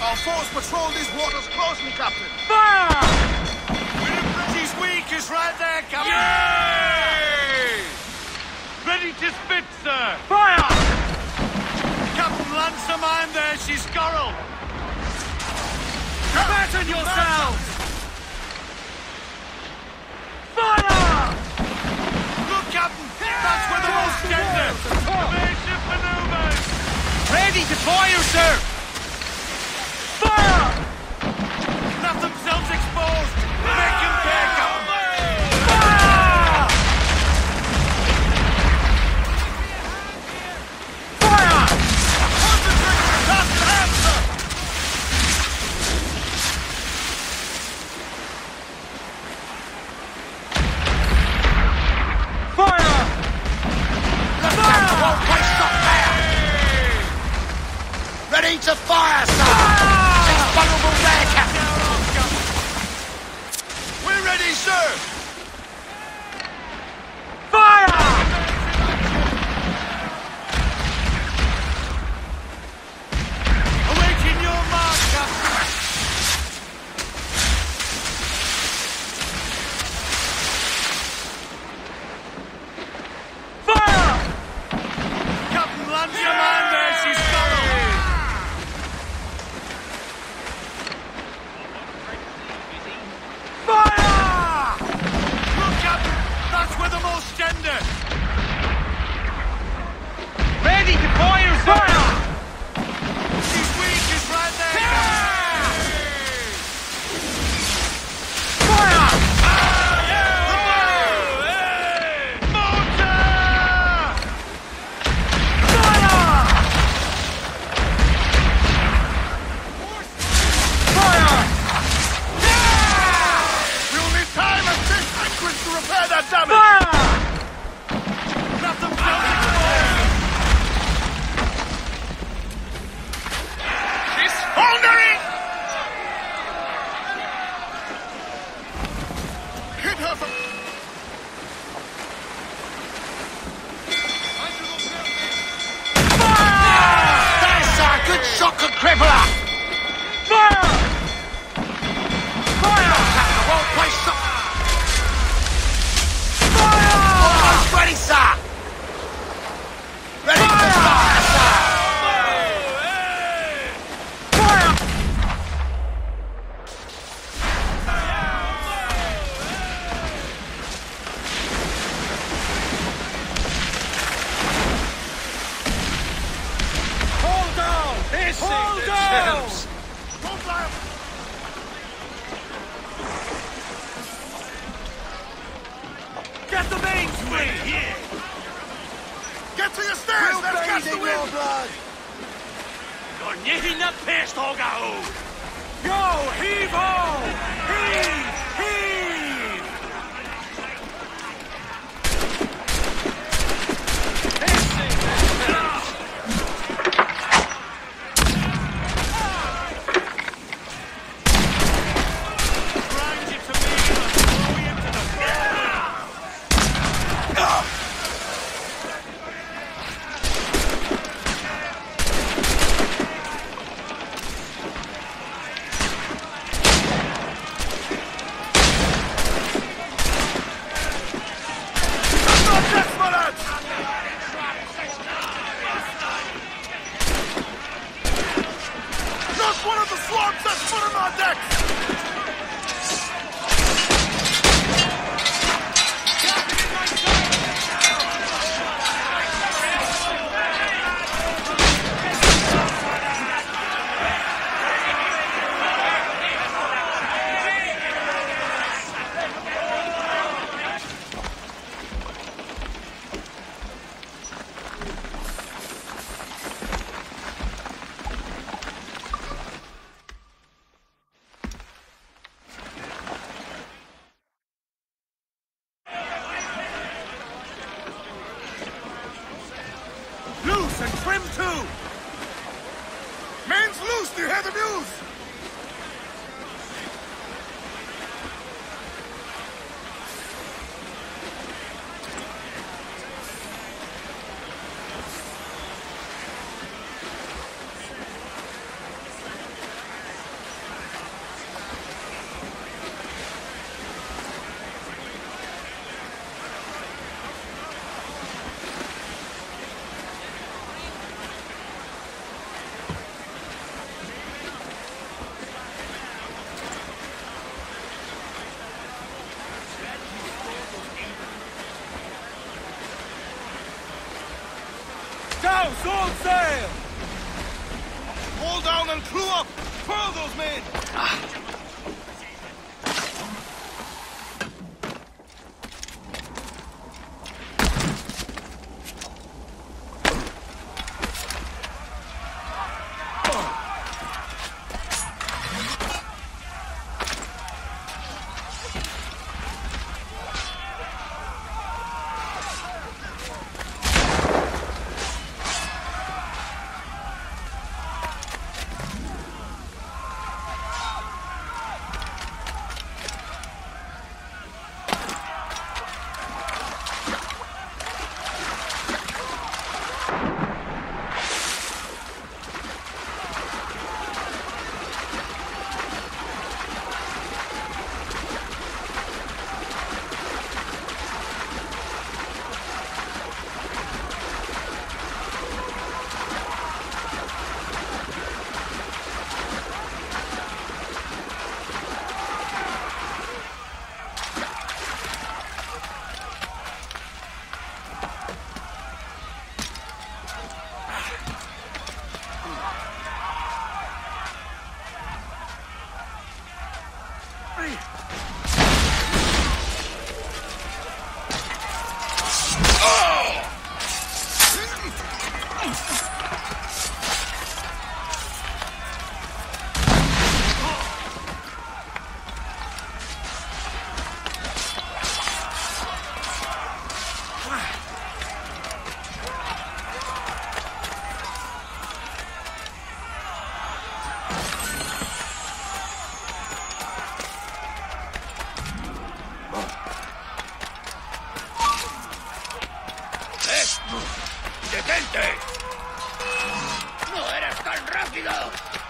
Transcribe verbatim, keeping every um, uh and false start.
Our force patrol these waters closely, Captain. Fire! She's weak is right there, Captain. Yay! Ready to spit, sir. Fire! Captain, lance a mine there. She's Coral. Batten yourselves! Fire! Look, Captain, that's where the most tender. Spaceship maneuvers. Ready to fire, sir. Fire! Have themselves exposed. Make him pay, Captain. Fire! Fire! Concentrate. That's the answer. Fire! Lieutenant, won't waste up there. Ready to fire, sir. Six vulnerable there, Captain. We're ready, sir. Fire! Awaiting your mark, Captain. Fire! Captain, lance a mine there. She's Coral. Fire! Look, Captain, that's where the most tender. Ready to fire, fire! She's weak is right there, Captain. Fire! Motor! Fire! We'll need time and six anchors to repair that damage. Fire! Have themselves exposed. She's foundering. Hit her from... That's a good shot, good crippler. Fire! Fire! Captain, won't waste up. Fire! Almost ready, sir. Ready to fire, sir. Fire! Hold down! This Hold is down! themselves. Don't fly up. Get the mains free! Here! Get to your stairs. Let's catch the wind. You're knitting the pest, Ogaho! Yo, heave ho! Heave! Heave! Grind it to me and throw you into the Not this, my lads. Not one of the swarms that's put on our decks. Loose and trim too. Mains loose. Do you hear the news? Douse all sail! Haul down and crew up! Furl those men! ¡Detente! ¡No eres tan rápido!